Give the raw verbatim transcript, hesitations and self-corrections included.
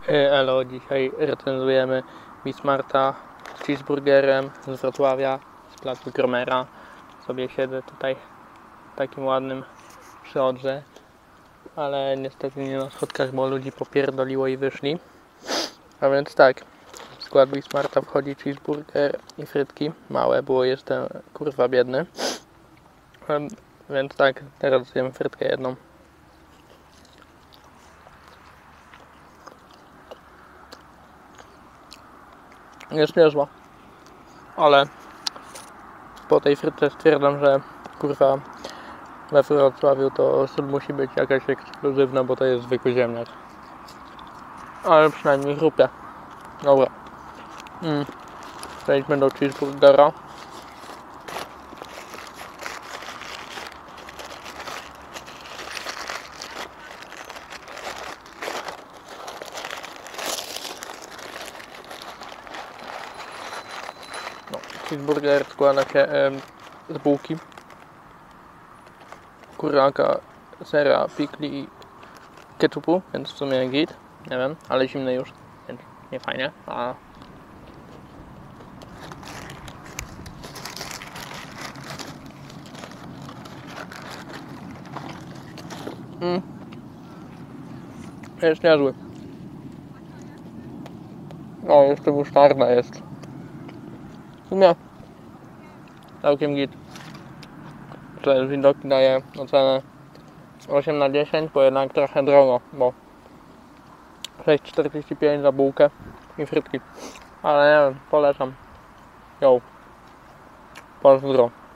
Elo, dzisiaj recenzujemy Bismarta z cheeseburgerem z Wrocławia, z placu Kromera. Sobie siedzę tutaj w takim ładnym przyodrze, ale niestety nie na schodkach, bo ludzi popierdoliło i wyszli. A więc tak, w skład Bismarta wchodzi cheeseburger i frytki. Małe, było jestem kurwa biedny. Więc tak, teraz zjem frytkę jedną. Jest niezła, ale po tej frytce stwierdzam, że kurwa we Wrocławiu to sól musi być jakaś ekskluzywna, bo to jest zwykły ziemniak. Ale przynajmniej chrupie. Dobra. Mm. Przejdźmy do cheeseburgera. No, cheeseburger składa się e, z bułki, kuraka, sera, pikli i ketchupu, więc w sumie git, nie wiem, ale zimny już, więc nie fajnie. A mm. Jest niezły. O, jeszcze musztarda jest. W sumie całkiem git. Tutaj widoki daje ocenę osiem na dziesięć, bo jednak trochę drogo, bo sześć czterdzieści pięć za bułkę i frytki. Ale nie wiem, polecam. Yo, pozdro.